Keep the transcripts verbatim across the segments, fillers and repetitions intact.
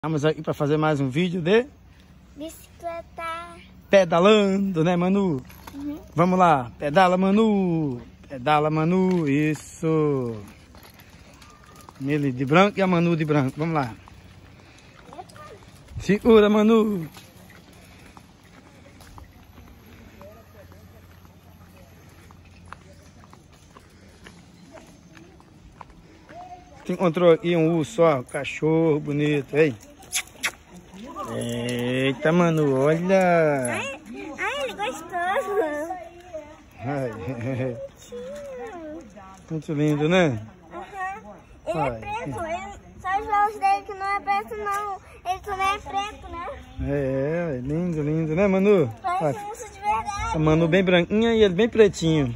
Vamos aqui para fazer mais um vídeo de bicicleta pedalando, né, Manu? Uhum. Vamos lá, pedala, Manu, pedala, Manu, isso. Ele de branco e a Manu de branco, vamos lá. Segura, Manu. Você encontrou aqui um urso, ó, cachorro bonito, aí. Eita, Manu, olha. Ai, ai, ele gostoso. Ai. Muito lindo, né? Uhum. Ele Ai. é preto, ele, só os olhos dele que não é preto não. Ele também é preto, né? É, lindo, lindo, né, Manu? Parece Olha, um urso de verdade. a Manu bem branquinha e ele bem pretinho.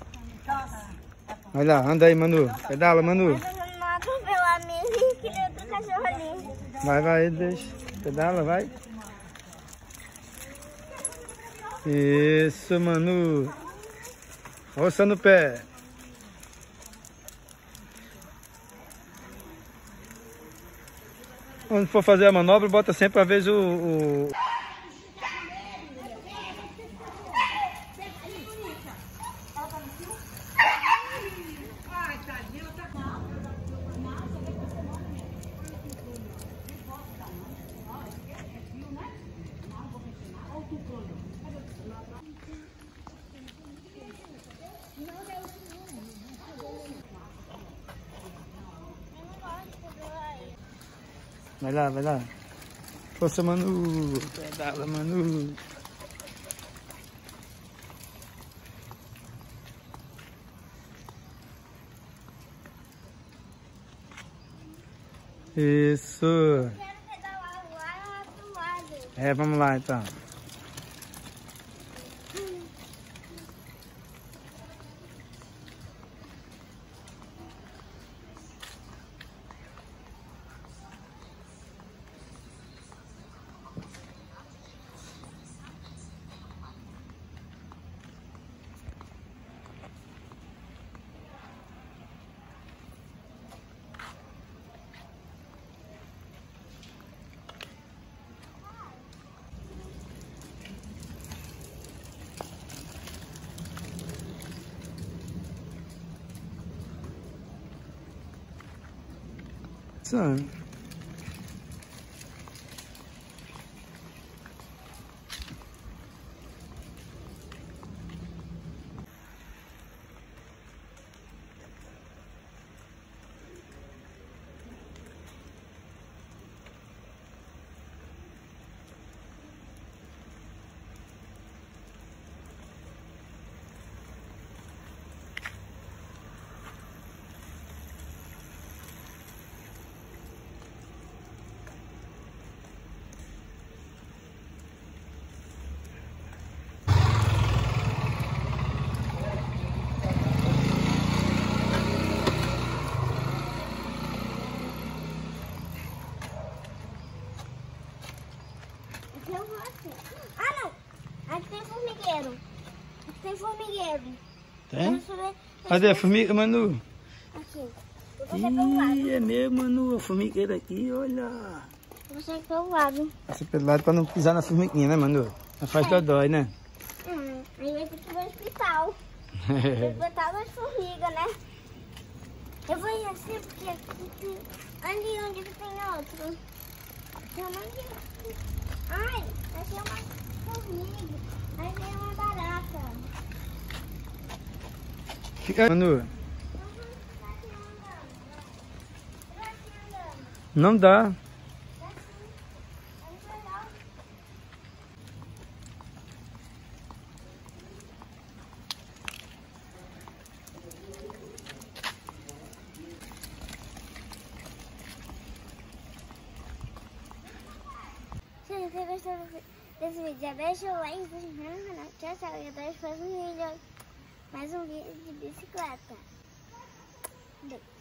Olha lá, anda aí, Manu. Pedala, Manu. Mas eu não atropelar mesmo, que nem outro cachorro ali. Vai, vai, deixa. Pedala, vai. Isso, Manu. Força no pé. Quando for fazer a manobra, bota sempre a vez o... o... Vai lá, vai lá. Força, Manu. Pedala, Manu. Isso. Eu quero pedalar lá do lado. É, vamos lá então. Sim. Eu vou assim. Ah, não. Aqui tem formigueiro. Aqui tem formigueiro. Tem? Deixa eu ver. Cadê a formiga, Manu? Aqui. Eu vou ser pelo lado. Ih, é mesmo, Manu. A formigueira aqui, olha. Eu vou ser pelo lado. Passa pelo lado pra não pisar na formiguinha, né, Manu? Não faz É. dodói, né? Hum, aí vai ter que ir pro hospital. Tem que botar nas formigas, né? Eu vou ir assim porque aqui tem... Ali onde que tem outro. Tem um monte de... Ai, aqui é uma formiga. Aí tem uma barata. Fica, Manu. Uhum, tá aqui andando. Tá aqui andando. Não dá. Tá aqui. É muito legal. Se você gostou desse vídeo, já deixa o like, se inscreve no canal. Tchau, tchau. E até depois um vídeo, mais um vídeo de bicicleta. Beijo.